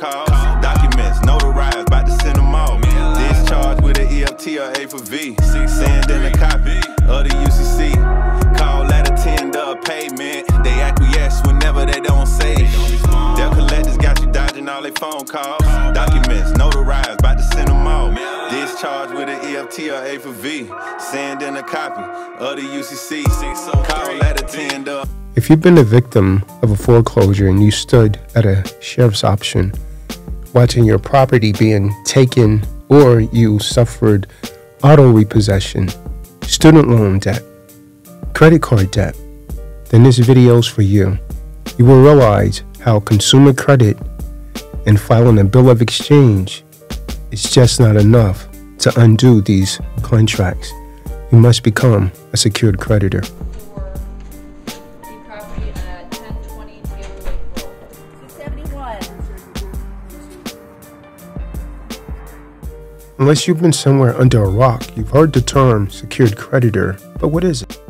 calls. Documents, notarized, about to send them all. Discharged with an EFT or A for V. Send in a copy of the UCC. Call letter, tender, payment. They acquiesce whenever they don't say. Their collectors got you dodging all their phone calls. Documents, notarized, about to send them all. Discharged with an EFT or A for V. Send in a copy of the UCC. Call letter, tender. If you've been a victim of a foreclosure and you stood at a sheriff's option, watching your property being taken, or you suffered auto repossession, student loan debt, credit card debt, then this video is for you. You will realize how consumer credit and filing a bill of exchange is just not enough to undo these contracts. You must become a secured creditor. Unless you've been somewhere under a rock, you've heard the term secured creditor, but what is it?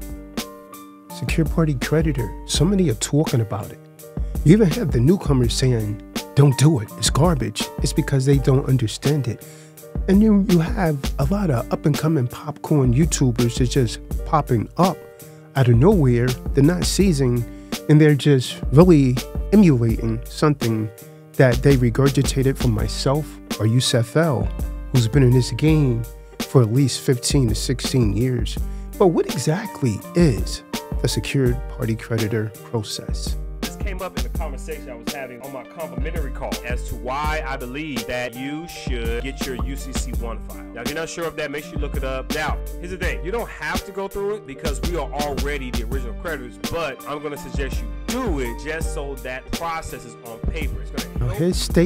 Secured party creditor, so many are talking about it. You even have the newcomers saying, don't do it, it's garbage. It's because they don't understand it. And you have a lot of up-and-coming popcorn YouTubers that's just popping up out of nowhere. They're not seasoned, and they're just really emulating something that they regurgitated from myself or Yusef L, who's been in this game for at least 15 to 16 years. But what exactly is the secured party creditor process? This came up in the conversation I was having on my complimentary call as to why I believe that you should get your UCC1 file. Now, if you're not sure of that, make sure you look it up. Now, here's the thing. You don't have to go through it because we are already the original creditors, but I'm going to suggest you do it just so that process is on paper. It's going to help.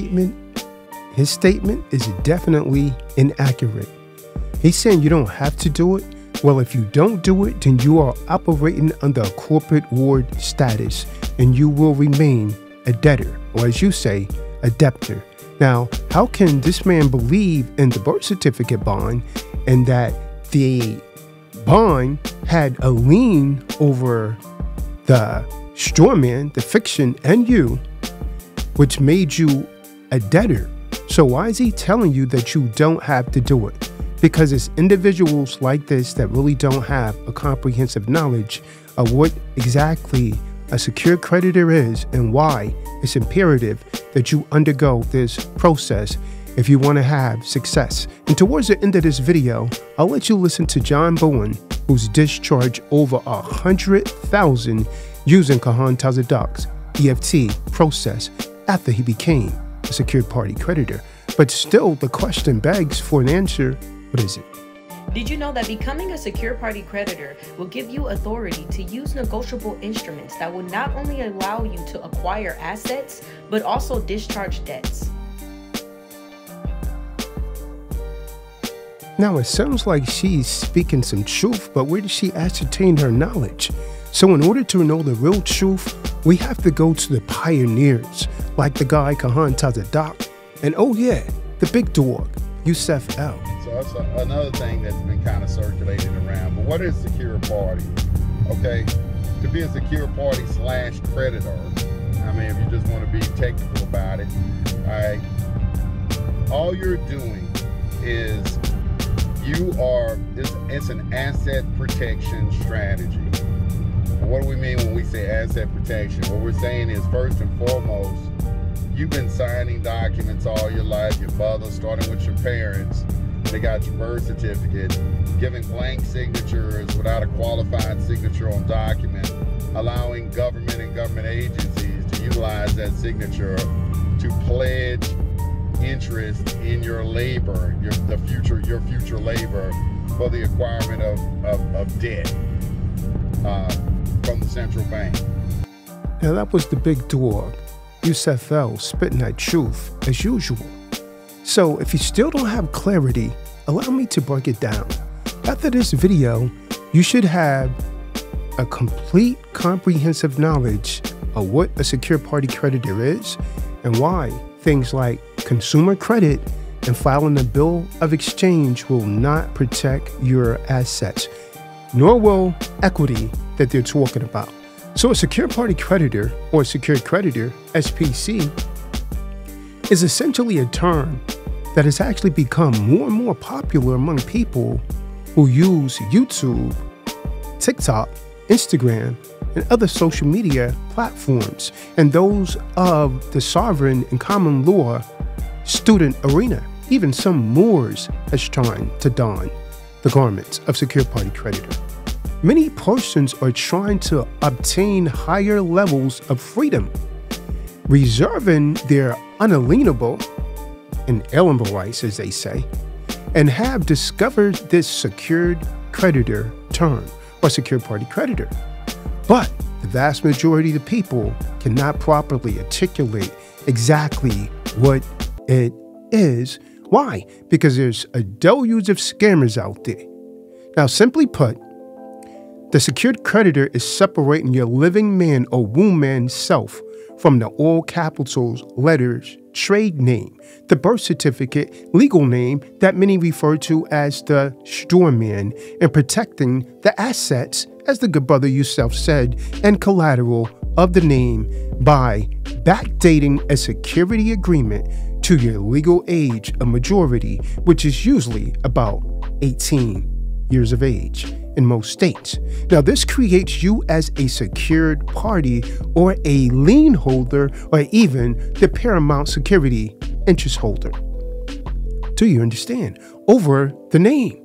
His statement is definitely inaccurate. He's saying you don't have to do it. Well, if you don't do it, then you are operating under a corporate ward status and you will remain a debtor, or as you say, a debtor. Now, how can this man believe in the birth certificate bond and that the bond had a lien over the straw man, the fiction, and you, which made you a debtor? So why is he telling you that you don't have to do it? Because it's individuals like this that really don't have a comprehensive knowledge of what exactly a secured creditor is and why it's imperative that you undergo this process if you want to have success. And towards the end of this video, I'll let you listen to John Bowen, who's discharged over 100,000 using Kahan Tazadaq's EFT process after he became a secured party creditor. But still, the question begs for an answer. What is it? Did you know that becoming a secured party creditor will give you authority to use negotiable instruments that will not only allow you to acquire assets, but also discharge debts? Now, it sounds like she's speaking some truth, but where did she ascertain her knowledge? So in order to know the real truth, we have to go to the pioneers, like the guy Kahan Tazadaq, and oh yeah, the big dog, Yusef L. So that's another thing that's been kind of circulating around. But what is secure party? Okay, to be a secure party / creditor, I mean, if you just want to be technical about it, all right, all you're doing is it's an asset protection strategy. What do we mean when we say asset protection? What we're saying is, first and foremost, you've been signing documents all your life. Your mother, starting with your parents, they got your birth certificate, giving blank signatures without a qualified signature on document, allowing government and government agencies to utilize that signature to pledge interest in your labor, your future labor for the acquirement of debt from the central bank. Now that was the big dog, Yusef L, spitting that truth as usual. So if you still don't have clarity, allow me to break it down. After this video, you should have a complete comprehensive knowledge of what a secured party creditor is and why things like consumer credit and filing a bill of exchange will not protect your assets, nor will equity that they're talking about. So a secured party creditor, or secured creditor, SPC, is essentially a term that has actually become more and more popular among people who use YouTube, TikTok, Instagram, and other social media platforms, and those of the sovereign and common law student arena. Even some Moors has trying to don the garments of secured party creditor. Many persons are trying to obtain higher levels of freedom, reserving their unalienable, inalienable rights, as they say, and have discovered this secured creditor term or secured party creditor. But the vast majority of the people cannot properly articulate exactly what it is. Why? Because there's a deluge of scammers out there. Now, simply put, the secured creditor is separating your living man or woman self from the all capitals, letters, trade name, the birth certificate, legal name that many refer to as the store man, and protecting the assets, as the good brother yourself said, and collateral of the name by backdating a security agreement to your legal age of majority, which is usually about 18 years of age in most states. Now, this creates you as a secured party or a lien holder or even the paramount security interest holder. Do you understand? Over the name,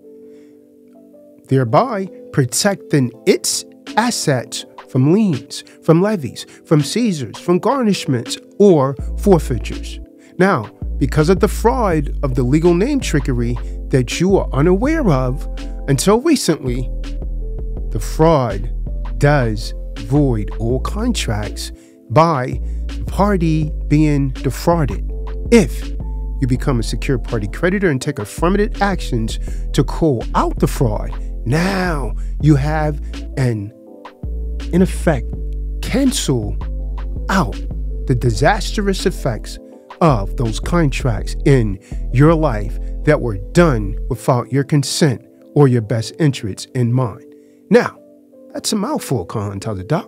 thereby protecting its assets from liens, from levies, from seizures, from garnishments, or forfeitures. Now, because of the fraud of the legal name trickery that you are unaware of until recently, the fraud does void all contracts by the party being defrauded. If you become a secured party creditor and take affirmative actions to call out the fraud, now you have an, in effect, cancel out the disastrous effects of those contracts in your life that were done without your consent or your best interests in mind. Now, that's a mouthful, Khan tells the doc.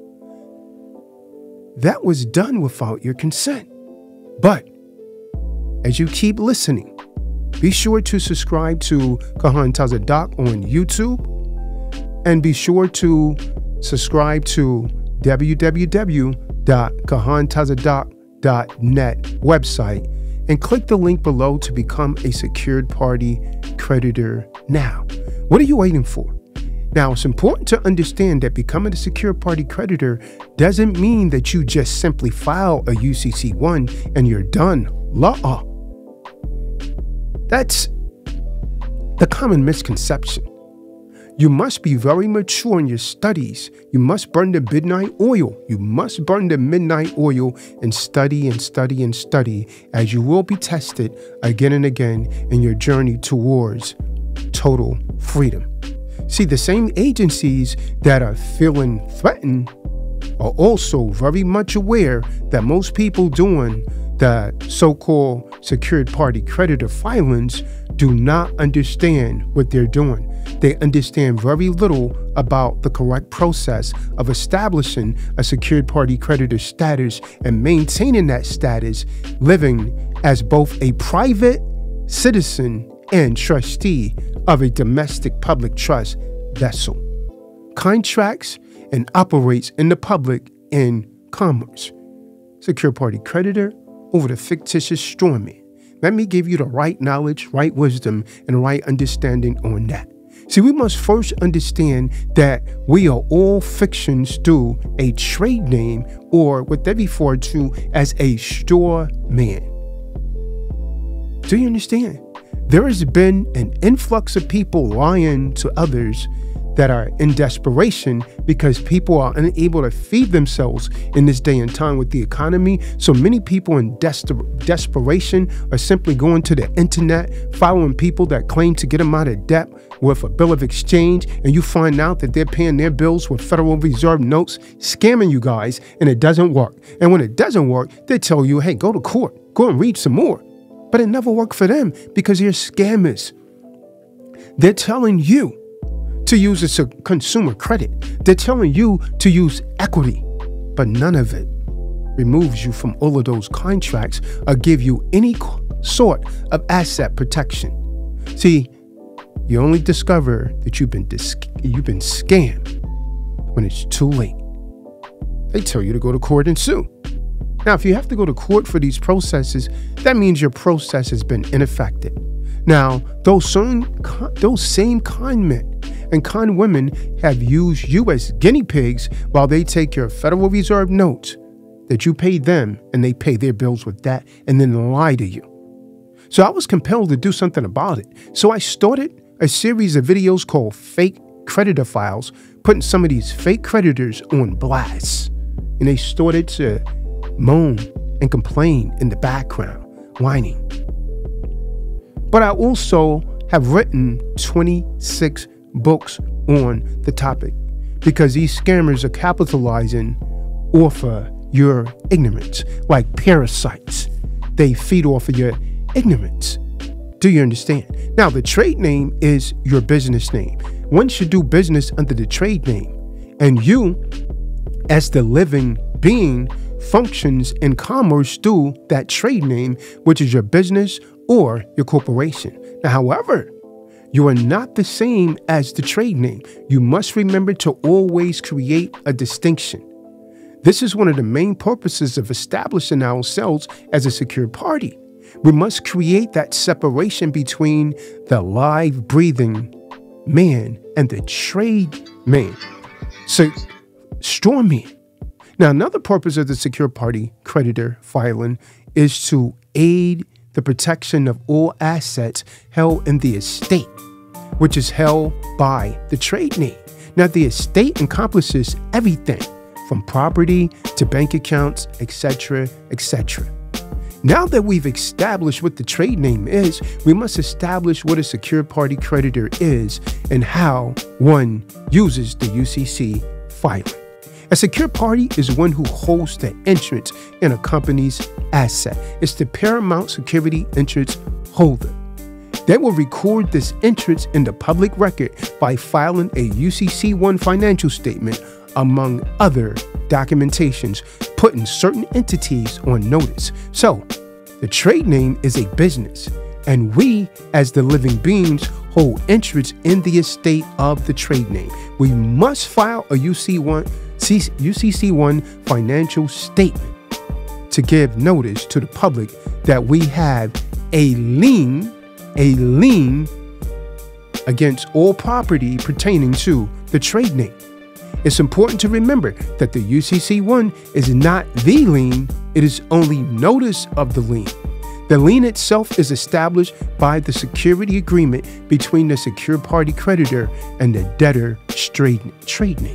That was done without your consent. But as you keep listening, be sure to subscribe to Kahan Tells the Doc on YouTube, and be sure to subscribe to www.kahantellsthedoc.net website and click the link below to become a secured party creditor now. What are you waiting for? Now, it's important to understand that becoming a secured party creditor doesn't mean that you just simply file a UCC-1 and you're done. La-ah. That's the common misconception. You must be very mature in your studies. You must burn the midnight oil. You must burn the midnight oil and study and study and study, as you will be tested again and again in your journey towards total freedom. See, the same agencies that are feeling threatened are also very much aware that most people doing the so-called secured party creditor filings do not understand what they're doing. They understand very little about the correct process of establishing a secured party creditor status and maintaining that status, living as both a private citizen and trustee of a domestic public trust vessel, contracts and operates in the public in commerce. Secured party creditor over the fictitious storeman. Let me give you the right knowledge, right wisdom, and right understanding on that. See, we must first understand that we are all fictions through a trade name, or what they refer to as a store man. Do you understand? There has been an influx of people lying to others that are in desperation because people are unable to feed themselves in this day and time with the economy. So many people in desperation are simply going to the internet, following people that claim to get them out of debt with a bill of exchange, and you find out that they're paying their bills with Federal Reserve notes, scamming you guys, and it doesn't work. And when it doesn't work, they tell you, hey, go to court, go and read some more. But it never worked for them because they're scammers. They're telling you to use consumer credit. They're telling you to use equity, but none of it removes you from all of those contracts or give you any sort of asset protection. See, you only discover that you've been scammed when it's too late. They tell you to go to court and sue. Now, if you have to go to court for these processes, that means your process has been ineffective. Now, those same con men and con women have used you as guinea pigs while they take your Federal Reserve notes that you pay them and they pay their bills with that and then lie to you. So I was compelled to do something about it. So I started a series of videos called Fake Creditor Files, putting some of these fake creditors on blast. And they started to moan and complain in the background, whining. But I also have written 26 books on the topic because these scammers are capitalizing off of your ignorance like parasites. They feed off of your ignorance. Do you understand? Now, the trade name is your business name. One should do business under the trade name. And you, as the living being, functions in commerce through that trade name, which is your business or your corporation. Now, however, you are not the same as the trade name. You must remember to always create a distinction. This is one of the main purposes of establishing ourselves as a secure party. We must create that separation between the live, breathing man and the trade man. So, straw man. Now, another purpose of the secure party creditor filing is to aid the protection of all assets held in the estate, which is held by the trade name. Now, the estate encompasses everything from property to bank accounts, etc., etc. Now that we've established what the trade name is, we must establish what a secure party creditor is and how one uses the UCC filing. A secure party is one who holds the interest in a company's asset. It's the paramount security interest holder. They will record this interest in the public record by filing a UCC-1 financial statement, among other documentations, putting certain entities on notice. So, the trade name is a business, and we, as the living beings, hold interest in the estate of the trade name. We must file a UCC-1 financial statement to give notice to the public that we have a lien against all property pertaining to the trade name. It's important to remember that the UCC-1 is not the lien, it is only notice of the lien. The lien itself is established by the security agreement between the secure party creditor and the debtor trade name.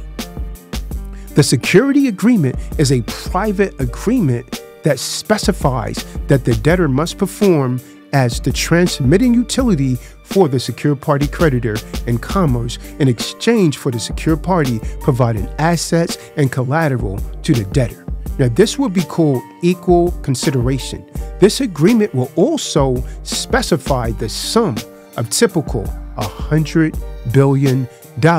The security agreement is a private agreement that specifies that the debtor must perform as the transmitting utility for the secure party creditor in commerce in exchange for the secure party providing assets and collateral to the debtor. Now, this will be called equal consideration. This agreement will also specify the sum of typical $100 billion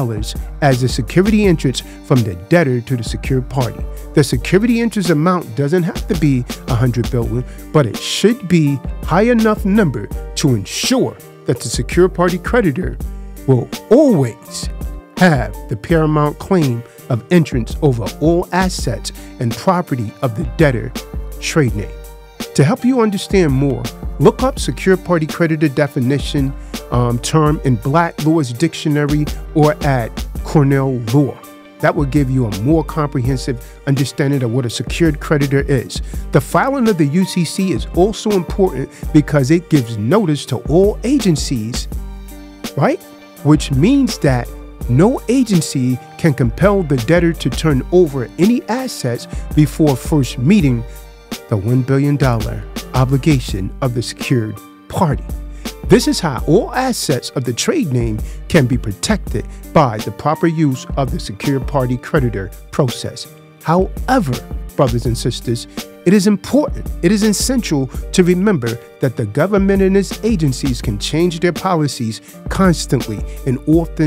as the security interest from the debtor to the secured party. The security interest amount doesn't have to be $100 billion, but it should be high enough number to ensure that the secured party creditor will always have the paramount claim of interest over all assets and property of the debtor trade name. To help you understand more, look up secure party creditor definition term in Black Law's Dictionary or at Cornell Law. That will give you a more comprehensive understanding of what a secured creditor is. The filing of the UCC is also important because it gives notice to all agencies, right? Which means that no agency can compel the debtor to turn over any assets before first meeting the $1 billion obligation of the secured party. This is how all assets of the trade name can be protected by the proper use of the secured party creditor process. However, brothers and sisters, it is important, it is essential to remember that the government and its agencies can change their policies constantly and often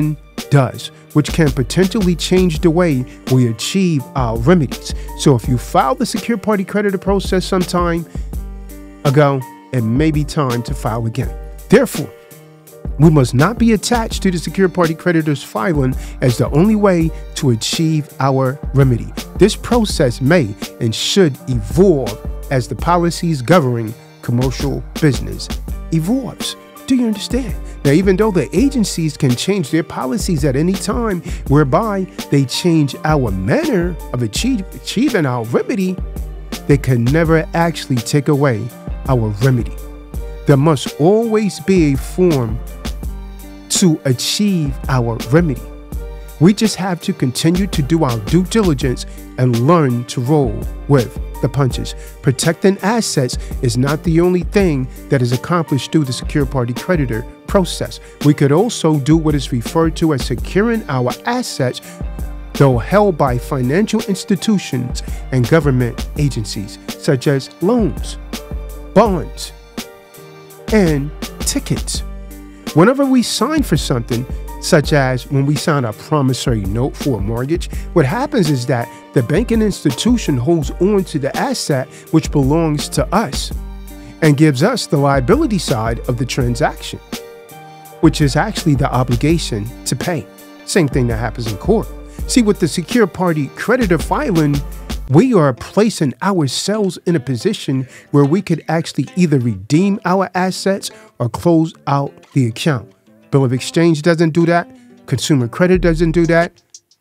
does, which can potentially change the way we achieve our remedies. So if you filed the secured party creditor process some time ago, it may be time to file again. Therefore, we must not be attached to the secured party creditor's filing as the only way to achieve our remedy. This process may and should evolve as the policies governing commercial business evolves. Do you understand? Now, even though the agencies can change their policies at any time, whereby they change our manner of achieving our remedy, they can never actually take away our remedy. There must always be a form to achieve our remedy. We just have to continue to do our due diligence and learn to roll with the punches. Protecting assets is not the only thing that is accomplished through the secured party creditor process. We could also do what is referred to as securing our assets, though held by financial institutions and government agencies, such as loans, bonds, and tickets. Whenever we sign for something, such as when we sign a promissory note for a mortgage, what happens is that the banking institution holds on to the asset which belongs to us and gives us the liability side of the transaction, which is actually the obligation to pay. Same thing that happens in court. See, with the secured party creditor filing, we are placing ourselves in a position where we could actually either redeem our assets or close out the account. Bill of exchange doesn't do that. Consumer credit doesn't do that.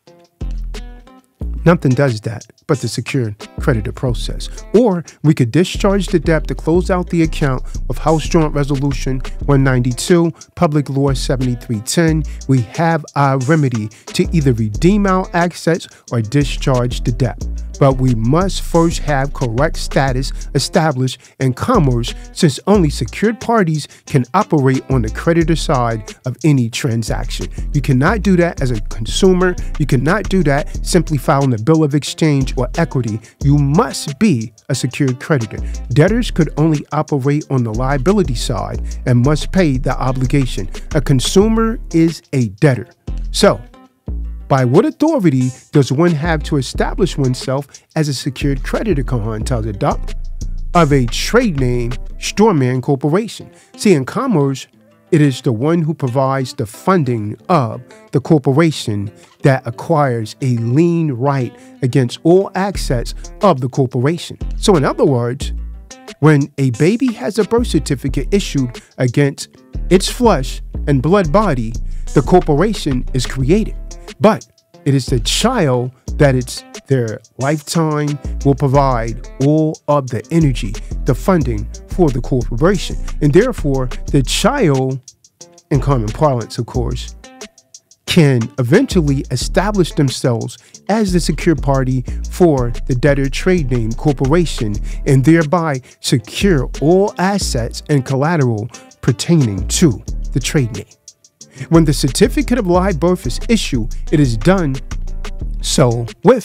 Nothing does that but the secured creditor process. Or we could discharge the debt to close out the account with House Joint Resolution 192, Public Law 7310. We have our remedy to either redeem our assets or discharge the debt. But we must first have correct status established in commerce, since only secured parties can operate on the creditor side of any transaction. You cannot do that as a consumer. You cannot do that simply filing a bill of exchange or equity. You must be a secured creditor. Debtors could only operate on the liability side and must pay the obligation. A consumer is a debtor. So, by what authority does one have to establish oneself as a secured creditor, Kahan tells a doc, of a trade name, Storeman Corporation? See, in commerce, it is the one who provides the funding of the corporation that acquires a lien right against all assets of the corporation. So in other words, when a baby has a birth certificate issued against its flesh and blood body, the corporation is created. But it is the child that it's their lifetime will provide all of the energy, the funding for the corporation. And therefore, the child, in common parlance, of course, can eventually establish themselves as the secured party for the debtor trade name corporation and thereby secure all assets and collateral pertaining to the trade name. When the certificate of live birth is issued, it is done so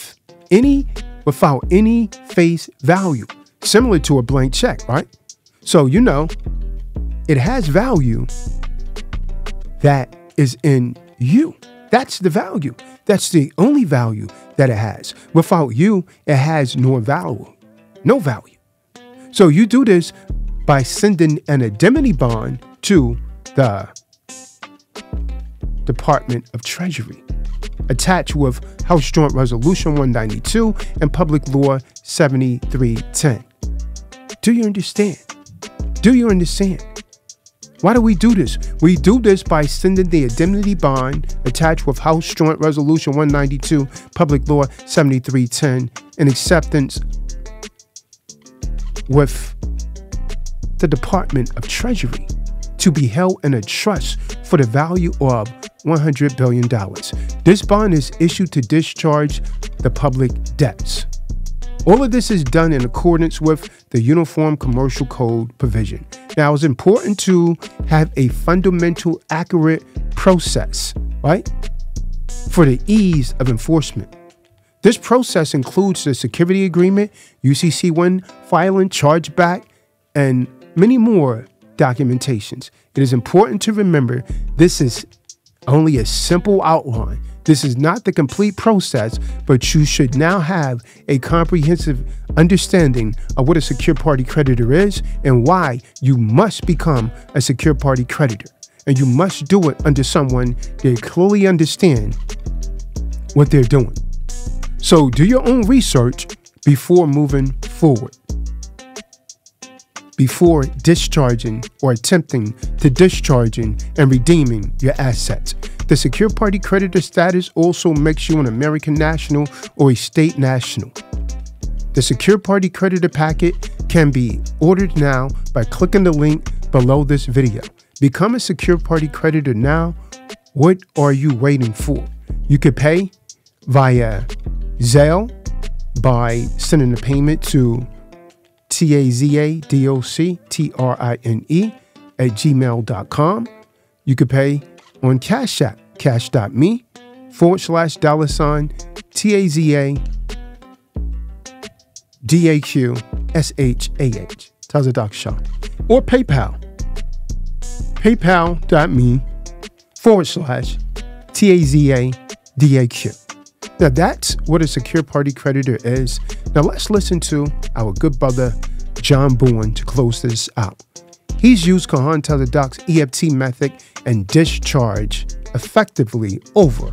without any face value, similar to a blank check, right? So, you know, it has value that is in you. That's the value. That's the only value that it has. Without you, it has no value. No value. So you do this by sending an indemnity bond to the Department of Treasury, attached with House Joint Resolution 192 and Public Law 7310. Do you understand? Do you understand? Why do we do this? We do this by sending the indemnity bond attached with House Joint Resolution 192, Public Law 7310, in acceptance with the Department of Treasury to be held in a trust for the value of $100 billion. This bond is issued to discharge the public debts. All of this is done in accordance with the Uniform Commercial Code provision. Now, it's important to have a fundamental, accurate process, right, for the ease of enforcement. This process includes the security agreement, UCC1 filing, chargeback, and many more documentations. It is important to remember this is only a simple outline. This is not the complete process, but you should now have a comprehensive understanding of what a secure party creditor is and why you must become a secure party creditor. And you must do it under someone that clearly understand what they're doing. So do your own research before moving forward, before discharging or attempting to discharging and redeeming your assets. The secure party creditor status also makes you an American national or a state national. The secure party creditor packet can be ordered now by clicking the link below this video. Become a secure party creditor now. What are you waiting for? You could pay via Zelle by sending the payment to TAZADOCTRINE@gmail.com. You could pay on Cash App, cash.me/$TAZADAQSHAH, Tazadoc Shop, or PayPal, paypal.me/TAZADAQ. Now that's what a secure party creditor is. Now let's listen to our good brother, John Bourne, to close this out. He's used Kahan Tazadoc's EFT method and discharged effectively over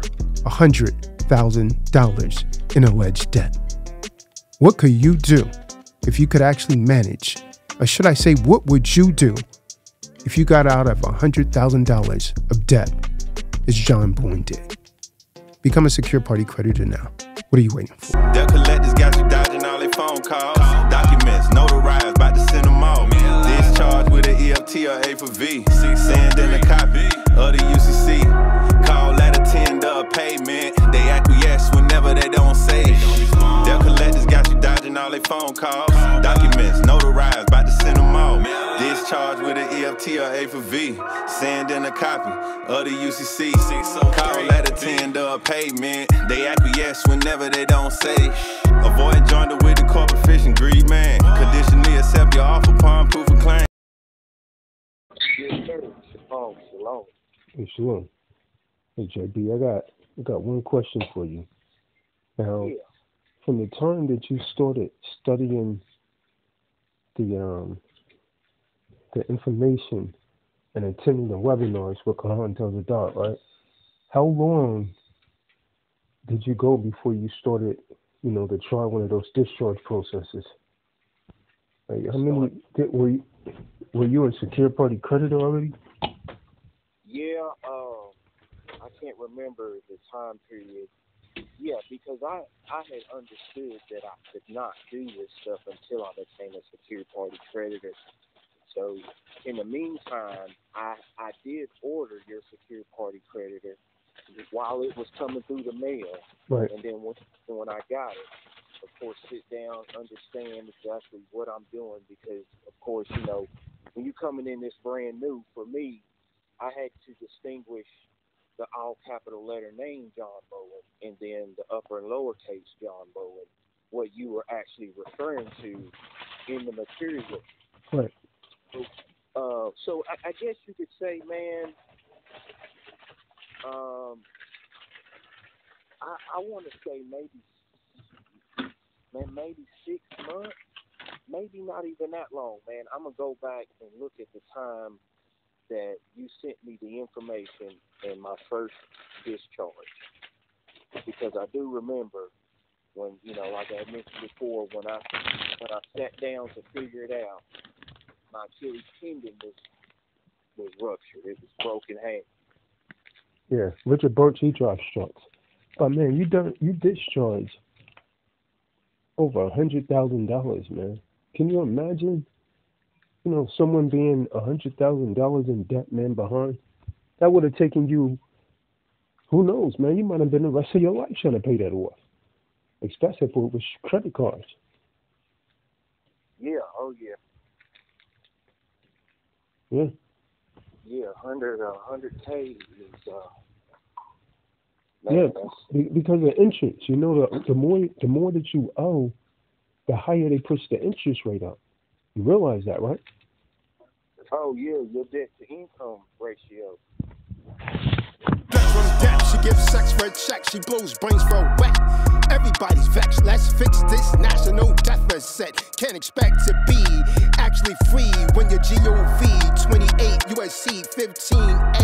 $100,000 in alleged debt. What could you do if you could actually manage, or should I say, what would you do if you got out of $100,000 of debt as John Bourne did? Become a secure party creditor now. What are you waiting for? Debt collectors got you dodging all their phone calls. Documents notarized, about to send them all. Discharged with an EFT or A for V. Send in a copy of the UCC. Call that a tender payment. They acquiesce whenever they don't say. Debt collectors got you dodging all their phone calls. Documents notarized, about to send them all. Discharged with an EFT or A for V. Send in a copy of the UCC. Call that a tender payment. They acquiesce whenever they don't say. Avoid joining with the corporate fishing greed, man. Conditionally accept your offer upon proof of claim. Yes, sir. Shalom. Hey, shalom. Hey, JB, I got one question for you. Now, from the time that you started studying the information and attending the webinars with Kahan Tazadoc, right? How long did you go before you started, to try one of those discharge processes? Like, how many were you a secure party creditor already? Yeah, I can't remember the time period. Yeah, because I had understood that I could not do this stuff until I became a secure party creditor. So in the meantime, I did order your secure party creditor while it was coming through the mail. Right. And then when I got it, of course, sit down, understand exactly what I'm doing, because, of course, when you're coming in this brand new, for me, I had to distinguish the all capital letter name John Bowen and then the upper and lowercase John Bowen, what you were actually referring to in the material. Right. So I guess you could say, man, I want to say maybe 6 months, maybe not even that long, man. I'm going to go back and look at the time that you sent me the information in my first discharge, because I do remember when, like I mentioned before, when I sat down to figure it out, my Achilles tendon was ruptured. It was broken hand. Yeah, Richard Birch, he dropped shots. But man, you discharged over $100,000, man. Can you imagine? Someone being $100,000 in debt, man, behind. That would have taken you, who knows, man? You might have been the rest of your life trying to pay that off. Especially if it was credit cards. Yeah. Oh yeah. Yeah. Yeah, 100K is. Yeah, because of interest. The more that you owe, the higher they push the interest rate up. You realize that, right? Oh yeah, your debt to income ratio. give sex for a check, she blows brains for a wet. Everybody's vexed, let's fix this national deficit. Can't expect to be actually free when your GOV 28 USC 15A